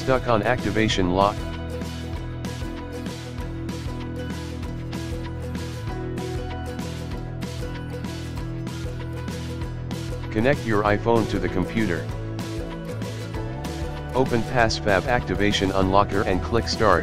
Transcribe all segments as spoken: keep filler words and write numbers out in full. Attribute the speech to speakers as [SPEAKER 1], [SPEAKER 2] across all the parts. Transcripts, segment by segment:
[SPEAKER 1] Stuck on activation lock? Connect your iPhone to the computer. Open PassFab Activation Unlocker and click Start.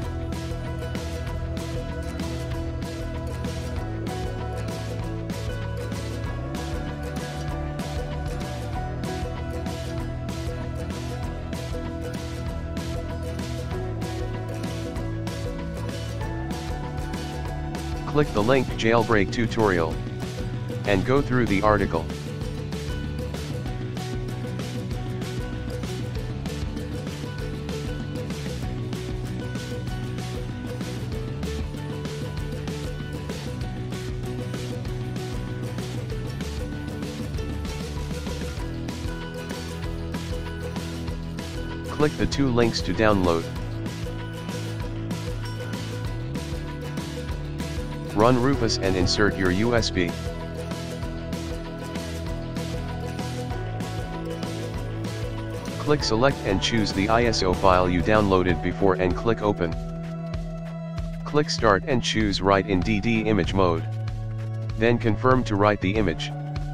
[SPEAKER 1] Click the link Jailbreak tutorial and go through the article. Click the two links to download. Run Rufus and insert your U S B. Click Select and choose the I S O file you downloaded before and click Open. Click Start and choose Write in D D image mode. Then confirm to write the image.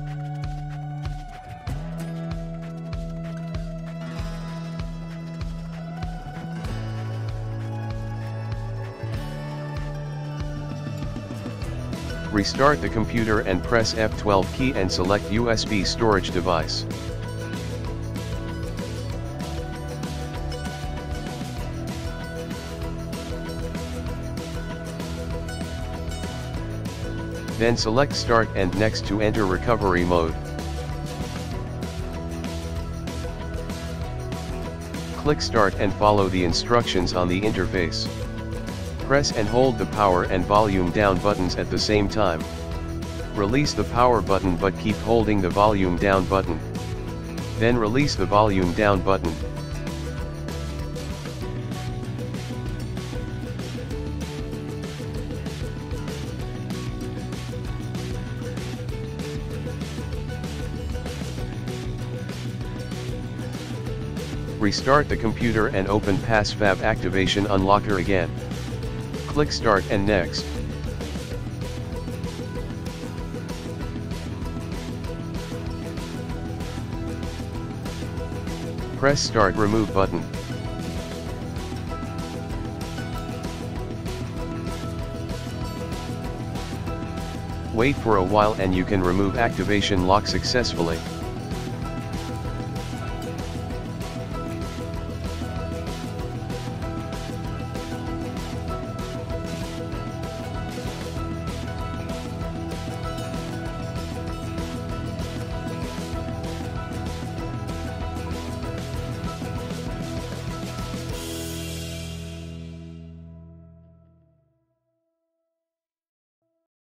[SPEAKER 1] Restart the computer and press F twelve key and select U S B storage device. Then select Start and Next to enter recovery mode. Click Start and follow the instructions on the interface. Press and hold the power and volume down buttons at the same time. Release the power button but keep holding the volume down button. Then release the volume down button. Restart the computer and open PassFab Activation Unlocker again. Click Start and Next. Press Start Remove button. Wait for a while and you can remove activation lock successfully.